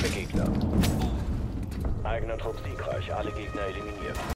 für Gegner. Eigener Trupp siegreich, alle Gegner eliminiert.